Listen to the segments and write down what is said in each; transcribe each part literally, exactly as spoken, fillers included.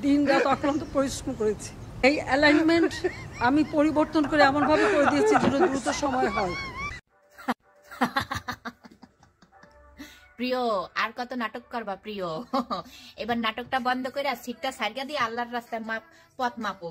দিন রাত অক্লান্ত পরিশ্রম করেছি। এই অ্যালাইনমেন্ট আমি পরিবর্তন করে এমন ভাবে করে দিয়েছি যেন দ্রুত সময় হয়। প্রিয়, আর কত নাটক করবা প্রিয়? এবার নাটকটা বন্ধ করে সিটটা সারিয়া দিয়ে আল্লাহর রাস্তায় মাপ পথ মাপো।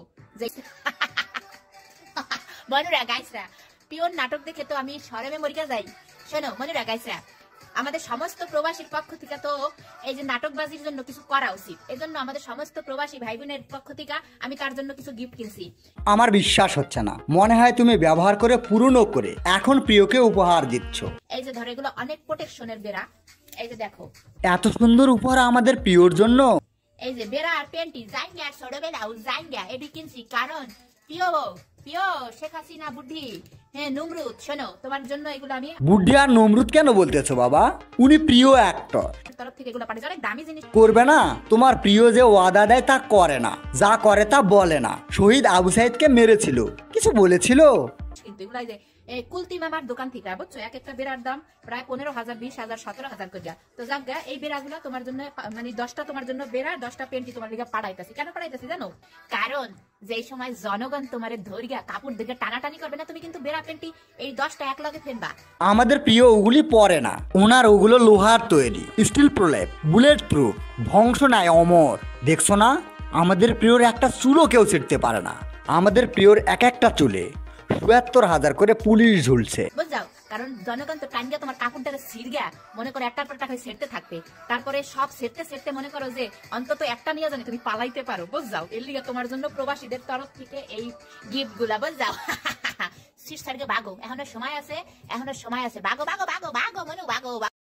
মনুরা গাইসরা, প্রিয় নাটক দেখে তো আমি শরমে মরিয়া যাই। শোনো মনুরা গাইসরা, আমাদের সমস্ত প্রবাসীর পক্ষ থেকে তো এই যে নাটকবাজির জন্য কিছু করা উচিত। এজন্য আমাদের সমস্ত প্রবাসী ভাই বোনের পক্ষ থেকে আমি তার জন্য কিছু গিফট কিনছি। আমার বিশ্বাস হচ্ছে না, মনে হয় তুমি ব্যবহার করে পুরনো করে এখন প্রিয়কে উপহার দিচ্ছ। এই যে ধরো এগুলো অনেক প্রোটেকশনের বেড়া। এই যে দেখো এত সুন্দর উপহার আমাদের প্রিয়র জন্য। এই যে বেড়া আর প্যান্টি জাইঙ্গা ছোটবেলাও জাইঙ্গা এটি কিনছি কারণ প্রিয় প্রিয় শেখ হাসিনা বুদ্ধি হ্যাঁ নমরুদ, শোনো তোমার জন্য এগুলো আমি। বুদ্ধি আর নমরুদ কেন বলতেছো বাবা? উনি প্রিয় অ্যাক্টর, তরফ থেকে এগুলো পাঠিয়েছে, অনেক দামি জিনিস। করবে না? তোমার প্রিয় যে ওয়াদা দেয় তা করে না, যা করে তা বলে না। শহীদ আবু সাইদকে মেরেছিল, কিছু বলেছিল? কিন্তু এগুলো যে কুলতি মামার দোকান থেকে বুঝছো, এক একটা বেড়ার দাম প্রায় পনেরো হাজার বিশ হাজার সতেরো হাজার করে। তো যাক গা, এই বেড়াগুলো তোমার জন্য মানে দশটা তোমার জন্য বেড়া, দশটা পেন্টি তোমার দিকে পাঠাইতেছি। কেন পাঠাইতেছি জানো? কারণ যেই সময় জনগণ তোমার ধৈর্য কাপড় দিকে টানাটানি করবে না, তুমি কিন্তু বেড়া পেন্টি এই দশটা এক লগে ফেলবা। আমাদের প্রিয় ওগুলি পরে না, ওনার ওগুলো লোহার তৈরি, স্টিল প্রলেপ, বুলেট প্রুফ, ধ্বংস নাই, অমর। দেখছো না, আমাদের প্রিয়র একটা চুলও কেউ ছিঁড়তে পারে না। আমাদের প্রিয়র এক একটা চুলে চুয়াত্তর হাজার করে পুলিশ ঝুলছে, বুঝাও। কারণ জনগণ তো টান গিয়া তোমার কাপড়টাকে ছিড়গা মনে করো একটার পর টাকা সেরতে থাকবে, তারপরে সব সেরতে সেরতে মনে করো যে অন্তত একটা নিয়ে জানি তুমি পালাইতে পারো। বুঝাও, এর লিগে তোমার জন্য প্রবাসীদের তরফ থেকে এই গিফট গুলা। বুঝাও সিট সাইডে বাগো, এখনো সময় আছে, এখনো সময় আছে, বাগো বাগো বাগো বাগো মনু বাগো।